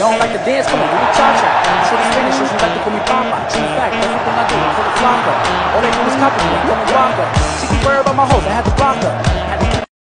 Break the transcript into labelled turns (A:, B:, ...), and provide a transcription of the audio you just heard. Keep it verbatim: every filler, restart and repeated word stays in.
A: You don't like the dance? Come on, do the cha-cha. Shorty Spanish, so she like to call me Papa. True fact, everything I do, I pull a flopper. All they do is copy me, I'm coming longer. She keep worried about my hoes, I had to block her. Had